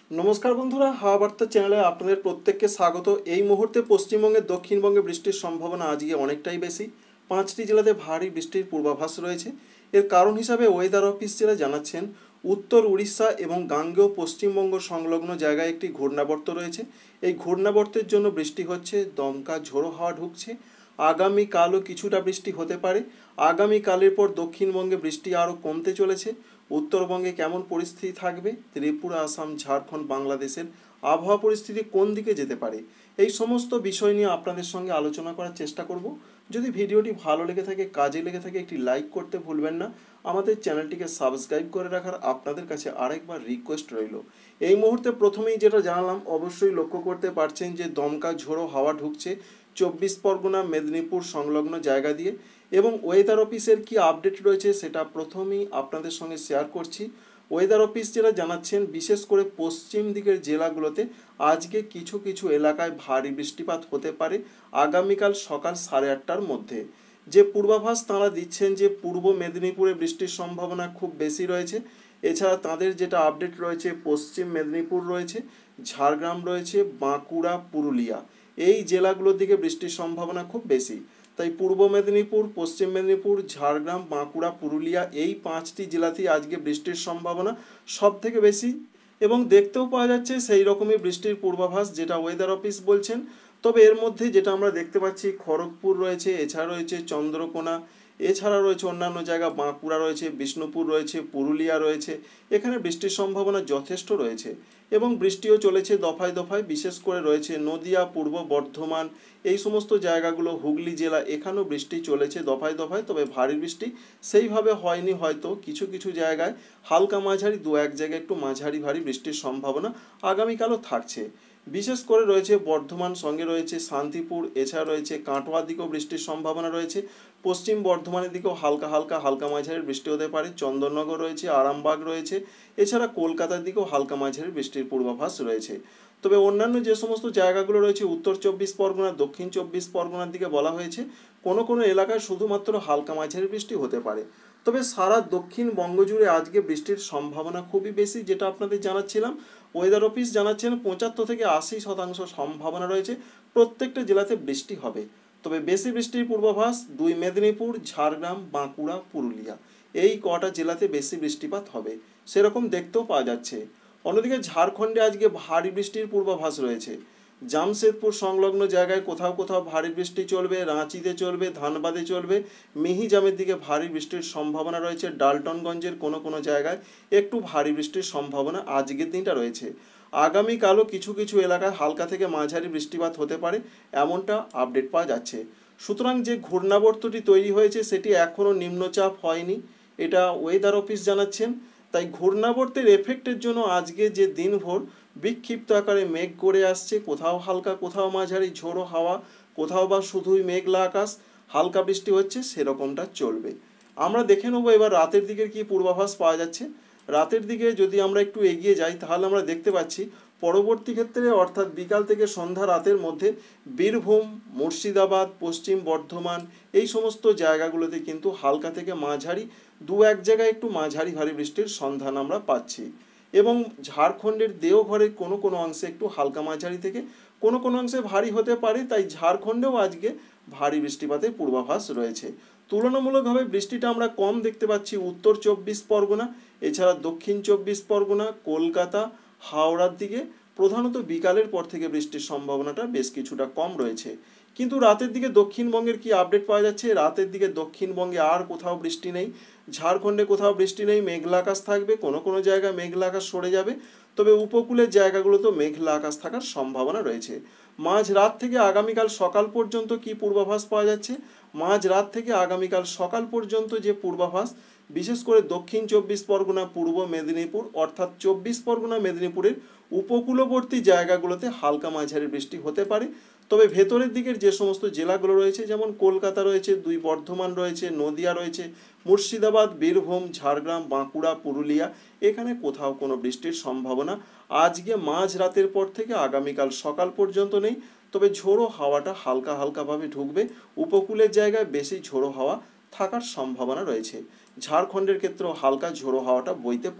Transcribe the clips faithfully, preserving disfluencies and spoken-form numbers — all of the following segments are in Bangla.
নমস্কার বন্ধুরা, হাওয়া বার্তা চ্যানেলে আপনাদের প্রত্যেককে স্বাগত। এই মুহূর্তে পশ্চিমবঙ্গের দক্ষিণবঙ্গে বৃষ্টির সম্ভাবনা আজকে অনেকটাই বেশি। পাঁচটি জেলাতে ভারী বৃষ্টির পূর্বাভাস রয়েছে। এর কারণ হিসাবে ওয়েদার অফিস জেলা জানাচ্ছেন, উত্তর উড়িষ্যা এবং গাঙ্গেয় পশ্চিমবঙ্গ সংলগ্ন জায়গায় একটি ঘূর্ণাবর্ত রয়েছে। এই ঘূর্ণাবর্তের জন্য বৃষ্টি হচ্ছে, দমকা ঝোড়ো হাওয়া ঢুকছে। আগামীকালও কিছুটা বৃষ্টি হতে পারে। আগামীকালের পর দক্ষিণবঙ্গে বৃষ্টি আরও কমতে চলেছে। উত্তরবঙ্গে কেমন পরিস্থিতি থাকবে, ত্রিপুরা, আসাম, ঝাড়খণ্ড, বাংলাদেশের আবহাওয়া পরিস্থিতি কোন দিকে যেতে পারে, এই সমস্ত বিষয় নিয়ে আপনাদের সঙ্গে আলোচনা করার চেষ্টা করব। যদি ভিডিওটি ভালো লেগে থাকে, কাজে লেগে থাকে, একটি লাইক করতে ভুলবেন না। আমাদের চ্যানেলটিকে সাবস্ক্রাইব করে রাখার আপনাদের কাছে আরেকবার রিকোয়েস্ট রইল। এই মুহূর্তে প্রথমেই যেটা জানালাম, অবশ্যই লক্ষ্য করতে পারছেন যে দমকা ঝোড়ো হাওয়া ঢুকছে চব্বিশ পরগনা, মেদিনীপুর সংলগ্ন জায়গা দিয়ে। এবং ওয়েদার অফিসের কি আপডেট রয়েছে সেটা প্রথমেই আপনাদের সঙ্গে শেয়ার করছি। ওয়েদার অফিস যেটা জানাচ্ছেন, বিশেষ করে পশ্চিম দিকের জেলাগুলোতে আজকে কিছু কিছু এলাকায় ভারী বৃষ্টিপাত হতে পারে আগামীকাল সকাল সাড়ে আটটার মধ্যে। যে পূর্বাভাস তাঁরা দিচ্ছেন যে পূর্ব মেদিনীপুরে বৃষ্টির সম্ভাবনা খুব বেশি রয়েছে। এছাড়া তাদের যেটা আপডেট রয়েছে, পশ্চিম মেদিনীপুর রয়েছে, ঝাড়গ্রাম রয়েছে, বাঁকুড়া, পুরুলিয়া, এই জেলাগুলোর দিকে বৃষ্টির সম্ভাবনা খুব বেশি। তাই পূর্ব মেদিনীপুর, পশ্চিম মেদিনীপুর, ঝাড়গ্রাম, বাঁকুড়া, পুরুলিয়া, এই পাঁচটি জেলাতেই আজকে বৃষ্টির সম্ভাবনা সব থেকে বেশি। এবং দেখতেও পাওয়া যাচ্ছে সেই রকমই বৃষ্টির পূর্বাভাস যেটা ওয়েদার অফিস বলছেন। তবে এর মধ্যে যেটা আমরা দেখতে পাচ্ছি, খড়গপুর রয়েছে, এছাড়া রয়েছে চন্দ্রকোনা, এছাড়া রয়েছে অন্যান্য জায়গা, বাঁকুড়া রয়েছে, বিষ্ণুপুর রয়েছে, পুরুলিয়া রয়েছে, এখানে বৃষ্টির সম্ভাবনা যথেষ্ট রয়েছে। এবং বৃষ্টিও চলেছে দফায় দফায়, বিশেষ করে রয়েছে নদিয়া, পূর্ব বর্ধমান, এই সমস্ত জায়গাগুলো, হুগলি জেলা, এখানেও বৃষ্টি চলেছে দফায় দফায়। তবে ভারী বৃষ্টি সেইভাবে হয়নি, হয়তো কিছু কিছু জায়গায় হালকা মাঝারি, দু এক জায়গায় একটু মাঝারি ভারী বৃষ্টির সম্ভাবনা আগামীকালও থাকছে। বিশেষ করে রয়েছে বর্ধমান, সঙ্গে রয়েছে শান্তিপুর, এছাড়া রয়েছে কাটোয়ার দিকেও বৃষ্টির সম্ভাবনা রয়েছে। পশ্চিম বর্ধমানের দিকেও হালকা হালকা হালকা মাঝারি বৃষ্টি হতে পারে। চন্দননগর রয়েছে, আরামবাগ রয়েছে, এছাড়া কলকাতার দিকেও হালকা মাঝারি বৃষ্টির পূর্বাভাস রয়েছে। তবে অন্যান্য যে সমস্ত জায়গাগুলো রয়েছে, উত্তর চব্বিশ পরগনা, দক্ষিণ চব্বিশ পরগনার দিকে বলা হয়েছে কোনো কোনো এলাকায় শুধুমাত্র হালকা মাঝারি বৃষ্টি হতে পারে। তবে সারা দক্ষিণবঙ্গ জুড়ে আজকে বৃষ্টির সম্ভাবনা খুবই বেশি, যেটা আপনাদের জানাচ্ছিলাম। ওয়েদার অফিস জানাচ্ছেন পঁচাত্তর থেকে আশি শতাংশ সম্ভাবনা রয়েছে প্রত্যেকটা জেলাতে বৃষ্টি হবে। তবে বেশি বৃষ্টির পূর্বাভাস দুই মেদিনীপুর, ঝাড়গ্রাম, বাঁকুড়া, পুরুলিয়া, এই কটা জেলাতে বেশি বৃষ্টিপাত হবে সেরকম দেখতেও পাওয়া যাচ্ছে। অন্যদিকে ঝাড়খণ্ডে আজকে ভারী বৃষ্টির পূর্বাভাস রয়েছে। জামশেদপুর সংলগ্ন জায়গায় কোথাও কোথাও ভারী বৃষ্টি চলবে, রাঁচিতে চলবে, ধানবাদে চলবে, মিহিজামের দিকে ভারী বৃষ্টির সম্ভাবনা রয়েছে, ডালটনগঞ্জের কোনো কোনো জায়গায় একটু ভারী বৃষ্টির সম্ভাবনা আজকের দিনটা রয়েছে। আগামীকালও কিছু কিছু এলাকায় হালকা থেকে মাঝারি বৃষ্টিপাত হতে পারে, এমনটা আপডেট পাওয়া যাচ্ছে। সুতরাং যে ঘূর্ণাবর্তটি তৈরি হয়েছে সেটি এখনও নিম্নচাপ হয়নি, এটা ওয়েদার অফিস জানাচ্ছেন। তাই ঘূর্ণাবর্তের এফেক্টের জন্য আজকে যে দিনভর বিক্ষিপ্ত আকারে মেঘ করে আসছে, কোথাও হালকা, কোথাও মাঝারি ঝোড়ো হাওয়া, কোথাও বা শুধুই মেঘলা আকাশ, হালকা বৃষ্টি হচ্ছে, সেরকমটা চলবে। আমরা দেখে নেবো এবার রাতের দিকের কি পূর্বাভাস পাওয়া যাচ্ছে। রাতের দিকে যদি আমরা একটু এগিয়ে যাই, তাহলে আমরা দেখতে পাচ্ছি পরবর্তী ক্ষেত্রে, অর্থাৎ বিকাল থেকে সন্ধ্যা রাতের মধ্যে বীরভূম, মুর্শিদাবাদ, পশ্চিম বর্ধমান, এই সমস্ত জায়গাগুলোতে কিন্তু হালকা থেকে মাঝারি, দু এক জায়গায় একটু মাঝারি ভারী বৃষ্টির সন্ধান আমরা পাচ্ছি। এবং ঝাড়খণ্ডের দেওঘরের কোনো কোনো অংশে একটু হালকা মাঝারি থেকে কোনো কোনো অংশে ভারী হতে পারে। তাই ঝাড়খণ্ডেও আজকে ভারী বৃষ্টিপাতের পূর্বাভাস রয়েছে। তুলনামূলকভাবে বৃষ্টিটা আমরা কম দেখতে পাচ্ছি উত্তর চব্বিশ পরগনা, এছাড়া দক্ষিণ চব্বিশ পরগনা, কলকাতা, হাওড়ার দিকে প্রধানত বিকালের পর থেকে বৃষ্টির সম্ভাবনাটা বেশ কিছুটা কম রয়েছে। কিন্তু রাতের দিকে দক্ষিণবঙ্গের কি আপডেট পাওয়া যাচ্ছে, রাতের দিকে দক্ষিণবঙ্গে আর কোথাও বৃষ্টি নেই, ঝাড়খণ্ডে কোথাও বৃষ্টি নেই, মেঘলা আকাশ থাকবে, কোনো কোনো জায়গায় মেঘলা আকাশ সরে যাবে। তবে উপকূলের জায়গাগুলোতেও মেঘলা আকাশ থাকার সম্ভাবনা রয়েছে। মাঝ রাত থেকে আগামীকাল সকাল পর্যন্ত কি পূর্বাভাস পাওয়া যাচ্ছে, মাঝ রাত থেকে আগামীকাল সকাল পর্যন্ত যে পূর্বাভাস, বিশেষ করে দক্ষিণ চব্বিশ পরগনা, পূর্ব মেদিনীপুর, অর্থাৎ চব্বিশ পরগনা, মেদিনীপুরের উপকূলবর্তী জায়গাগুলোতে হালকা মাঝারি বৃষ্টি হতে পারে। তবে ভেতরের দিকের যে সমস্ত জেলাগুলো রয়েছে, যেমন কলকাতা রয়েছে, দুই বর্ধমান রয়েছে, নদিয়া রয়েছে, মুর্শিদাবাদ, বীরভূম, ঝাড়গ্রাম, বাঁকুড়া, পুরুলিয়া, এখানে কোথাও কোনো বৃষ্টির সম্ভাবনা আজকে মাঝ রাতের পর থেকে আগামীকাল সকাল পর্যন্ত নেই। তবে ঝোড়ো হাওয়াটা হালকা হালকাভাবে ঢুকবে, উপকূলের জায়গায় বেশি ঝোড়ো হাওয়া থাকার সম্ভাবনা রয়েছে। ঝাড়খণ্ডের ক্ষেত্রেও হালকা ঝোড়ো হাওয়াটা বইতে পারে।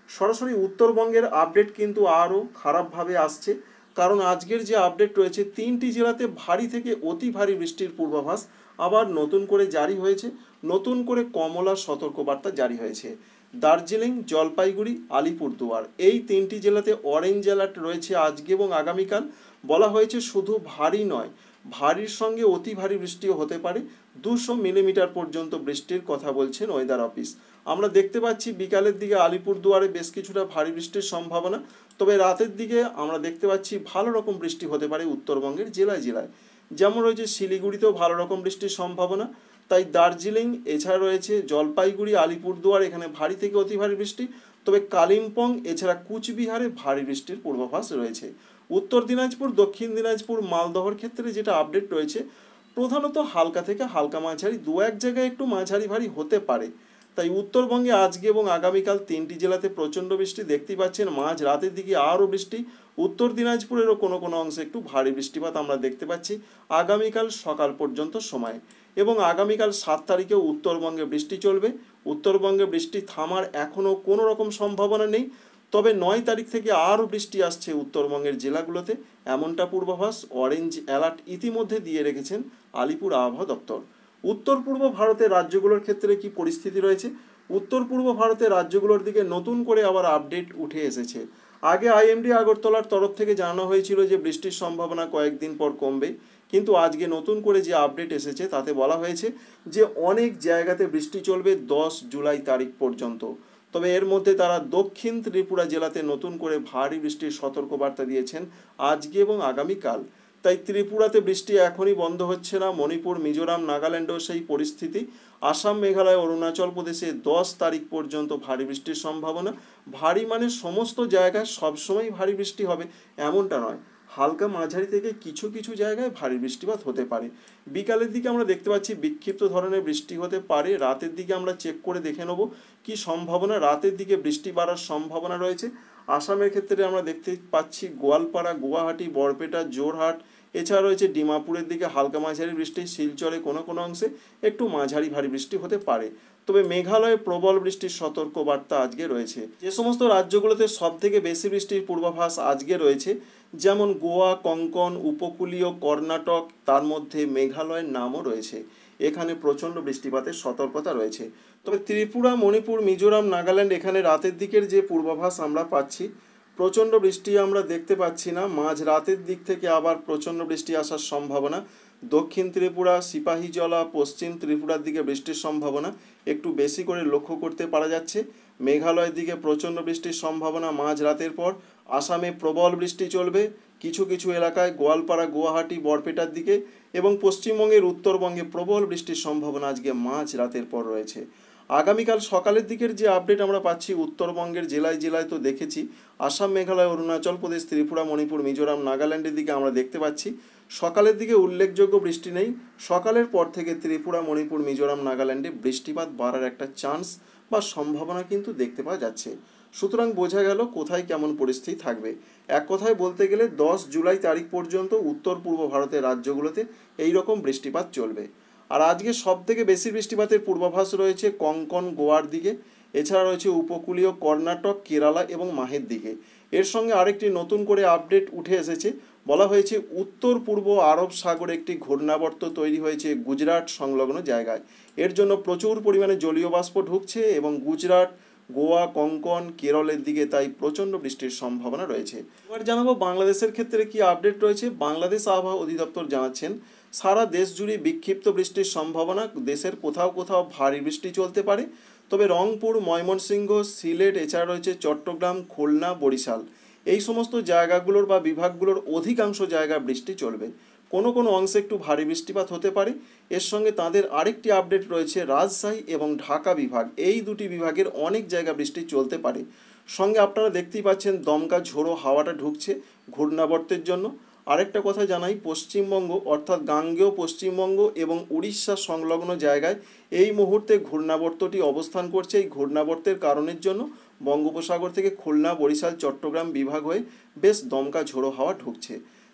সরাসরি উত্তরবঙ্গের আপডেট কিন্তু আরও খারাপভাবে আসছে, কারণ আজকের যে আপডেট রয়েছে তিনটি জেলাতে ভারী থেকে অতি ভারী বৃষ্টির পূর্বাভাস আবার নতুন করে জারি হয়েছে। নতুন করে কমলা সতর্কবার্তা জারি হয়েছে। দার্জিলিং, জলপাইগুড়ি, আলিপুরদুয়ার এই তিনটি জেলাতে অরেঞ্জ অ্যালার্ট রয়েছে আজকে এবং আগামীকাল। বলা হয়েছে শুধু ভারী নয়, ভারীর সঙ্গে অতি ভারী বৃষ্টিও হতে পারে। দুশো মিলিমিটার পর্যন্ত বৃষ্টির কথা বলছেন ওয়েদার অফিস। আমরা দেখতে পাচ্ছি বিকালের দিকে আলিপুরদুয়ারে বেশ কিছুটা ভারী বৃষ্টির সম্ভাবনা, তবে রাতের দিকে আমরা দেখতে পাচ্ছি ভালো রকম বৃষ্টি হতে পারে উত্তরবঙ্গের জেলায় জেলায়। যেমন রয়েছে শিলিগুড়িতেও ভালো রকম বৃষ্টির সম্ভাবনা, তাই দার্জিলিং, এছাড়া রয়েছে জলপাইগুড়ি, আলিপুরদুয়ার এখানে ভারী থেকে অতি ভারী বৃষ্টি, তবে কালিম্পং এছাড়া কুচবিহারে ভারী বৃষ্টির পূর্বাভাস রয়েছে। উত্তর দিনাজপুর, দক্ষিণ দিনাজপুর, মালদহর ক্ষেত্রে যেটা আপডেট রয়েছে প্রধানত হালকা থেকে হালকা মাঝারি, দু এক জায়গায় একটু মাঝারি ভারী হতে পারে। তাই উত্তরবঙ্গে আজকে এবং আগামীকাল তিনটি জেলাতে প্রচণ্ড বৃষ্টি দেখতেই পাচ্ছেন। মাঝ রাতের দিকে আরও বৃষ্টি, উত্তর দিনাজপুরেরও কোনো কোনো অংশে একটু ভারী বৃষ্টিপাত আমরা দেখতে পাচ্ছি আগামীকাল সকাল পর্যন্ত সময়। এবং আগামীকাল সাত তারিখেও উত্তরবঙ্গে বৃষ্টি চলবে। উত্তরবঙ্গে বৃষ্টি থামার এখনও কোনো রকম সম্ভাবনা নেই, তবে নয় তারিখ থেকে আরও বৃষ্টি আসছে উত্তরবঙ্গের জেলাগুলোতে, এমনটা পূর্বাভাস অরেঞ্জ অ্যালার্ট ইতিমধ্যে দিয়ে রেখেছেন আলিপুর আবহাওয়া দপ্তর। উত্তর পূর্ব ভারতের রাজ্যগুলোর ক্ষেত্রে কি পরিস্থিতি রয়েছে? উত্তর পূর্ব ভারতের রাজ্যগুলোর দিকে নতুন করে আবার আপডেট উঠে এসেছে। আগে আইএমডি আগরতলার তরফ থেকে জানানো হয়েছিল যে বৃষ্টির সম্ভাবনা কয়েকদিন পর কমবে, কিন্তু আজকে নতুন করে যে আপডেট এসেছে তাতে বলা হয়েছে যে অনেক জায়গাতে বৃষ্টি চলবে দশ জুলাই তারিখ পর্যন্ত। তবে এর মধ্যে তারা দক্ষিণ ত্রিপুরা জেলাতে নতুন করে ভারী বৃষ্টির সতর্কবার্তা দিয়েছেন আজকে এবং আগামীকাল। তাই ত্রিপুরাতে বৃষ্টি এখনই বন্ধ হচ্ছে না। মণিপুর, মিজোরাম, নাগাল্যান্ডেও সেই পরিস্থিতি। আসাম, মেঘালয়, অরুণাচল প্রদেশে দশ তারিখ পর্যন্ত ভারী বৃষ্টির সম্ভাবনা। ভারী মানে সমস্ত জায়গায় সবসময় ভারী বৃষ্টি হবে এমনটা নয়, হালকা মাঝারি থেকে কিছু কিছু জায়গায় ভারী বৃষ্টিপাত হতে পারে। বিকালের দিকে আমরা দেখতে পাচ্ছি বিক্ষিপ্ত ধরনের বৃষ্টি হতে পারে। রাতের দিকে আমরা চেক করে দেখে নেব কি সম্ভাবনা। রাতের দিকে বৃষ্টি বাড়ার সম্ভাবনা রয়েছে। আসামের ক্ষেত্রে আমরা দেখতে পাচ্ছি গোয়ালপাড়া, গুয়াহাটি, বরপেটা, জোরহাট, এছাড়া রয়েছে ডিমাপুরের দিকে হালকা মাঝারি বৃষ্টি, শিলচরে কোনো কোনো অংশে একটু মাঝারি ভারী বৃষ্টি হতে পারে। তবে মেঘালয়ে প্রবল বৃষ্টির সতর্কবার্তা আজকে রয়েছে। যে সমস্ত রাজ্যগুলোতে সব থেকে বেশি বৃষ্টির পূর্বাভাস আজকে রয়েছে, যেমন গোয়া, কঙ্কন, উপকূলীয় কর্ণাটক, তার মধ্যে মেঘালয়ের নামও রয়েছে। এখানে প্রচণ্ড বৃষ্টিপাতের সতর্কতা রয়েছে। তবে ত্রিপুরা, মণিপুর, মিজোরাম, নাগাল্যান্ড এখানে রাতের দিকের যে পূর্বাভাস আমরা পাচ্ছি প্রচণ্ড বৃষ্টি আমরা দেখতে পাচ্ছি না। মাঝ রাতের দিক থেকে আবার প্রচণ্ড বৃষ্টি আসার সম্ভাবনা। দক্ষিণ ত্রিপুরা, সিপাহীজলা, পশ্চিম ত্রিপুরার দিকে বৃষ্টির সম্ভাবনা একটু বেশি করে লক্ষ্য করতে পারা যাচ্ছে। মেঘালয়ের দিকে প্রচণ্ড বৃষ্টির সম্ভাবনা মাঝ রাতের পর। আসামে প্রবল বৃষ্টি চলবে কিছু কিছু এলাকায়, গোয়ালপাড়া, গুয়াহাটি, বরপেটার দিকে। এবং পশ্চিমবঙ্গের উত্তরবঙ্গে প্রবল বৃষ্টির সম্ভাবনা আজকে মাঝ রাতের পর রয়েছে। আগামীকাল সকালের দিকের যে আপডেট আমরা পাচ্ছি উত্তরবঙ্গের জেলায় জেলায় তো দেখেছি, আসাম, মেঘালয়, অরুণাচল প্রদেশ, ত্রিপুরা, মণিপুর, মিজোরাম, নাগাল্যান্ডের দিকে আমরা দেখতে পাচ্ছি সকালের দিকে উল্লেখযোগ্য বৃষ্টি নেই। সকালের পর থেকে ত্রিপুরা, মণিপুর, মিজোরাম, নাগাল্যান্ডে বৃষ্টিপাত বাড়ার একটা চান্স বা সম্ভাবনা কিন্তু দেখতে পাওয়া যাচ্ছে। সুতরাং বোঝা গেল কোথায় কেমন পরিস্থিতি থাকবে। এক কথায় বলতে গেলে দশ জুলাই তারিখ পর্যন্ত উত্তর পূর্ব ভারতের রাজ্যগুলোতে এই রকম বৃষ্টিপাত চলবে। আর আজকে সব থেকে বেশি বৃষ্টিপাতের পূর্বাভাস রয়েছে কঙ্কন, গোয়ার দিকে, এছাড়া রয়েছে উপকূলীয় কর্ণাটক, কেরালা এবং মাহের দিকে। এর সঙ্গে আরেকটি নতুন করে আপডেট উঠে এসেছে। বলা হয়েছে উত্তর পূর্ব আরব সাগরে একটি ঘূর্ণাবর্ত তৈরি হয়েছে গুজরাট সংলগ্ন জায়গায়। এর জন্য প্রচুর পরিমাণে জলীয় বাষ্প ঢুকছে এবং গুজরাট, গোয়া, কঙ্কন, কেরলের দিকে তাই প্রচণ্ড বৃষ্টির সম্ভাবনা রয়েছে। এবার জানাবো বাংলাদেশের ক্ষেত্রে কি আপডেট রয়েছে। বাংলাদেশ আবহাওয়া অধিদপ্তর জানাচ্ছেন সারা দেশ জুড়ে বিক্ষিপ্ত বৃষ্টির সম্ভাবনা। দেশের কোথাও কোথাও ভারী বৃষ্টি চলতে পারে, তবে রংপুর, ময়মনসিংহ, সিলেট, এছাড়া রয়েছে চট্টগ্রাম, খুলনা, বরিশাল এই সমস্ত জায়গাগুলোর বা বিভাগগুলোর অধিকাংশ জায়গায় বৃষ্টি চলবে। কোনো কোনো অংশে একটু ভারী বৃষ্টিপাত হতে পারে। এর সঙ্গে তাদের আরেকটি আপডেট রয়েছে রাজশাহী এবং ঢাকা বিভাগ, এই দুটি বিভাগের অনেক জায়গা বৃষ্টি চলতে পারে। সঙ্গে আপনারা দেখতেই পাচ্ছেন দমকা ঝোড়ো হাওয়াটা ঢুকছে ঘূর্ণাবর্তের জন্য। আরেকটা কথা জানাই, পশ্চিমবঙ্গ অর্থাৎ গাঙ্গেয় পশ্চিমবঙ্গ এবং উড়িষ্যা সংলগ্ন জায়গায় এই মুহূর্তে ঘূর্ণাবর্তটি অবস্থান করছে। এই ঘূর্ণাবর্তের কারণের জন্য বঙ্গোপসাগর থেকে খুলনা, বরিশাল, চট্টগ্রাম বিভাগ হয়ে বেশ দমকা ঝোড়ো হাওয়া ঢুকছে।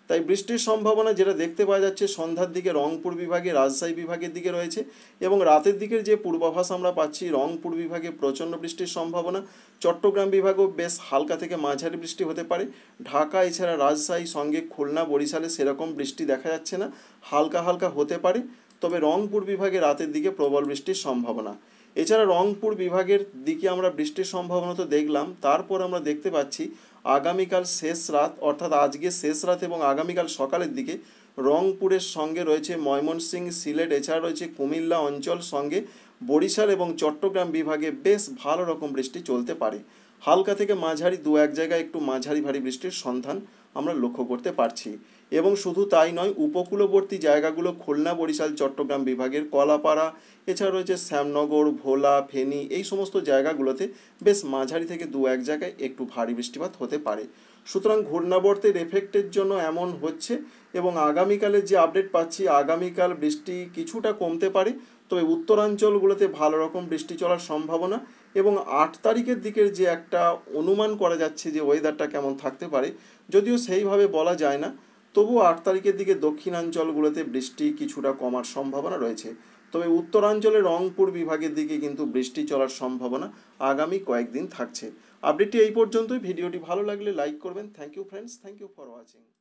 তাই বৃষ্টির সম্ভাবনা যেটা দেখতে পাওয়া যাচ্ছে সন্ধ্যার দিকে রংপুর বিভাগে, রাজশাহী বিভাগের দিকে রয়েছে এবং রাতের দিকের যে পূর্বাভাস আমরা পাচ্ছি রংপুর বিভাগে প্রচণ্ড বৃষ্টির সম্ভাবনা, চট্টগ্রাম বিভাগেও বেশ হালকা থেকে মাঝারি বৃষ্টি হতে পারে, ঢাকা এছাড়া রাজশাহী সঙ্গে খুলনা বরিশালে সেরকম বৃষ্টি দেখা যাচ্ছে না, হালকা হালকা হতে পারে, তবে রংপুর বিভাগে রাতের দিকে প্রবল বৃষ্টির সম্ভাবনা। এছাড়া রংপুর বিভাগের দিকে আমরা বৃষ্টির সম্ভাবনা তো দেখলাম, তারপর আমরা দেখতে পাচ্ছি আগামীকাল শেষ রাত অর্থাৎ আজকে শেষ রাত এবং আগামীকাল সকালের দিকে রংপুরের সঙ্গে রয়েছে ময়মনসিংহ, সিলেট, এছাড়া রয়েছে কুমিল্লা অঞ্চল সঙ্গে বরিশাল এবং চট্টগ্রাম বিভাগে বেশ ভালো রকম বৃষ্টি চলতে পারে। হালকা থেকে মাঝারি দু এক জায়গায় একটু মাঝারি ভারী বৃষ্টির সন্ধান আমরা লক্ষ্য করতে পারছি। এবং শুধু তাই নয়, উপকূলবর্তী জায়গাগুলো খুলনা বরিশাল চট্টগ্রাম বিভাগের কলাপাড়া, এছাড়া রয়েছে শ্যামনগর, ভোলা, ফেনী, এই সমস্ত জায়গাগুলোতে বেশ মাঝারি থেকে দু এক জায়গায় একটু ভারী বৃষ্টিপাত হতে পারে। সুতরাং ঘূর্ণাবর্তের এফেক্টের জন্য এমন হচ্ছে এবং আগামীকালের যে আপডেট পাচ্ছি আগামীকাল বৃষ্টি কিছুটা কমতে পারে, তবে উত্তরাঞ্চলগুলোতে ভালো রকম বৃষ্টি চলার সম্ভাবনা এবং আট তারিখের দিকের যে একটা অনুমান করা যাচ্ছে যে ওয়েদারটা কেমন থাকতে পারে, যদিও সেইভাবে বলা যায় না, তবুও আট তারিখের দিকে দক্ষিণাঞ্চলগুলোতে বৃষ্টি কিছুটা কমার সম্ভাবনা রয়েছে, তবে উত্তরাঞ্চলে রংপুর বিভাগের দিকে কিন্তু বৃষ্টি চলার সম্ভাবনা আগামী কয়েকদিন থাকছে। আপডেটটি এই পর্যন্তই। ভিডিওটি ভালো লাগলে লাইক করবেন। Thank you friends, thank you for watching.